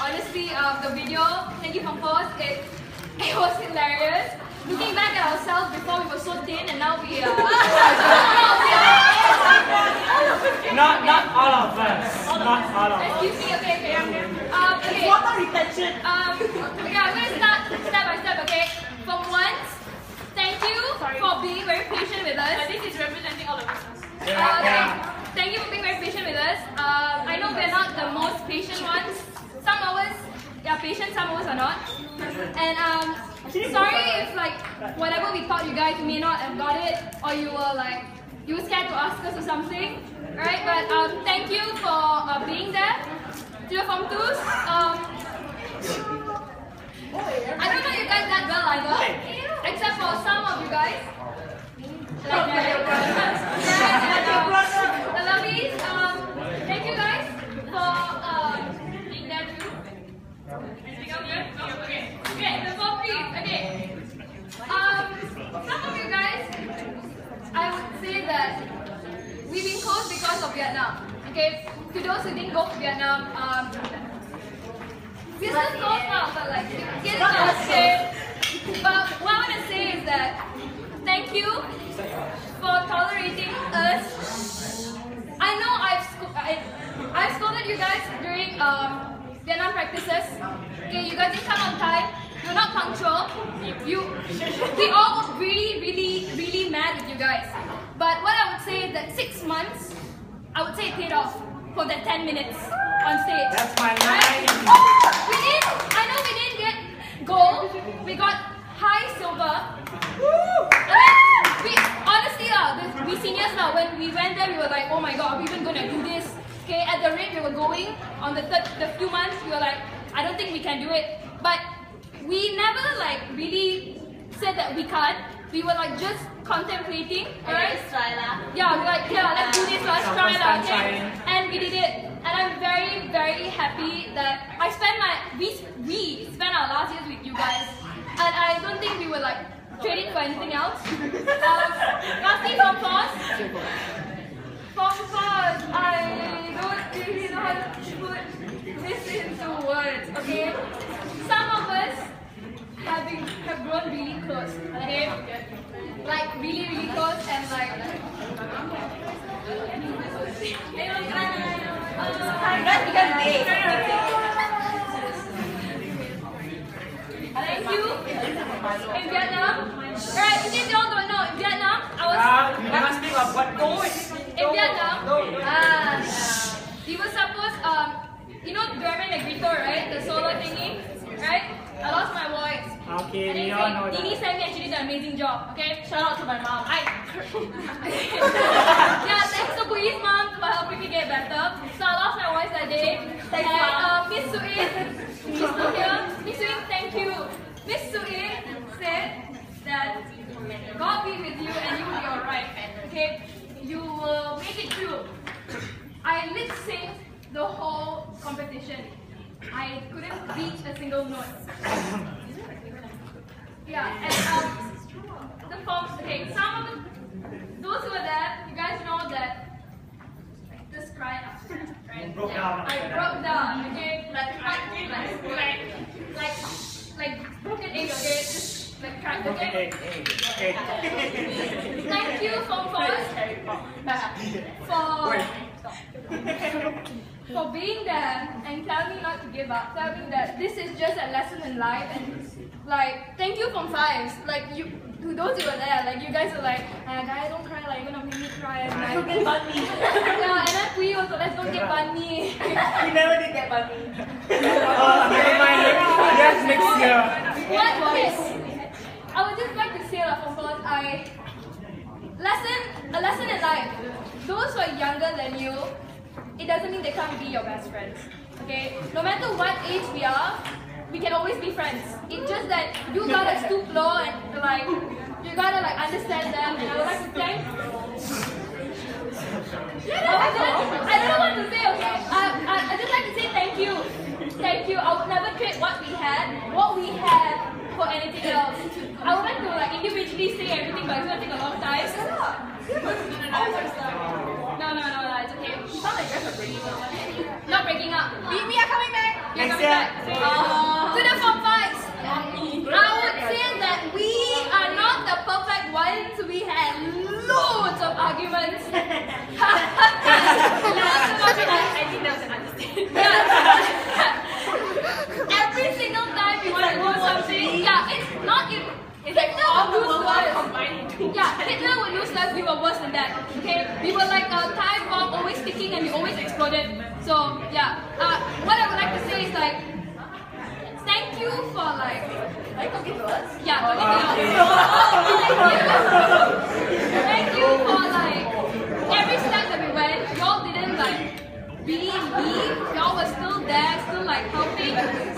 honestly, the video, thank you for pause, it was hilarious. Looking back at ourselves before we were so thin and now we are... Not all of us. Not all of us. Excuse me, okay. Okay. Water retention. Okay, I'm going to start step by step, okay? For once, thank you for being very patient with us. This is representing all of us. Thank you for being very patient with us. I know we're not the most patient ones. Some of us are patient, some of us are not. And sorry if like whatever we thought you guys may not have got it, or you were scared to ask us or something. Alright, but thank you for being there. To your Form 2s. I don't know you guys that well either, except for some of you guys. Like the lovies. Thank you guys for being there too. Okay, the Form 3s. Okay. Some of you guys, I would say that we've been close because of Vietnam. Okay, to those who didn't go to Vietnam, we're still close now, but like, get it out, okay? But what I want to say is that thank you for tolerating us. I know I've scolded you guys during Vietnam practices. Okay, you guys didn't come on time. You're not punctual. We all were really mad with you guys. But what I would say is that 6 months, I would say it paid off for that 10 minutes on stage. That's my line. I know we didn't get gold. We got high silver. Honestly, we seniors now, when we went there, we were like, oh my god, are we even gonna do this? Okay, at the rate we were going on the few months, we were like, I don't think we can do it. But we never like really said that we can't. We were like just contemplating, alright? Yeah, we're like, yeah, let's do this, let's try it, okay? And we did it. And I'm very happy that we spent our last years with you guys. And I don't think we were like trading for anything else. Lastly, Form 4s. Form 4s, I don't really know how to put this into words, okay? Some of us have grown really close, okay? Like really close and like thank you in Vietnam. Alright, in case you all don't know, in Vietnam You must think of what goes. in Vietnam, we were supposed you know German Negrito, right? The solo thingy, right? I lost my voice. Okay, and we all know that. Dini sang actually did an amazing job. Okay, shout out to my mom. Yeah, thanks to Puyi's mom for helping me get better. So I lost my voice that day. Thanks, and Miss Suin, she's still here. Miss Suin, thank you. Miss Suin said that God be with you and you will be alright. Okay, you will make it through. I lip synced the whole competition. I couldn't reach a single note. Yeah, and the forms, okay, some of those who were there, you guys know that I just cried after, right? I broke down, okay? Like broken egg, okay? Just like cracked, okay? Thank you, Form 4s, for being there and telling me not to give up, telling me that this is just a lesson in life, and like, thank you Form 5s, like to those who were there, like you guys were like, guys don't cry, like you're gonna make me cry, and like, Don't get bunny. yeah, and then we also, let's don't get bunny. We never did get bunny. Never mind. Yes, next year. What okay, I would just like to say that Form 4s, a lesson in life. Those who are younger than you, it doesn't mean they can't be your best friends. Okay? No matter what age we are, we can always be friends. It's just that you gotta stoop low and like you gotta like understand them. And I would like to thank. I don't know what to say. Okay? I just like to say thank you. Thank you. I would never trade what we had for anything else. I would like to like individually say everything, but it's gonna take a long time. No, it's okay. You sound like you guys are breaking up. Not breaking up. We are coming back. We are Next coming year. back. To the Form 5s. I would say that we are not the perfect ones. We had loads of arguments. I think that was an understatement. Every single time we want to do something, it's not if It's like Hitler all the would lose world to us. combined into Hitler would lose to us, we were worse than that. Okay? We were like a time bomb always ticking and we always exploded. So what I would like to say is like thank you for like talking to us. talking to us. Thank you for like every step that we went. Y'all didn't like really leave. Y'all were still there, still like helping.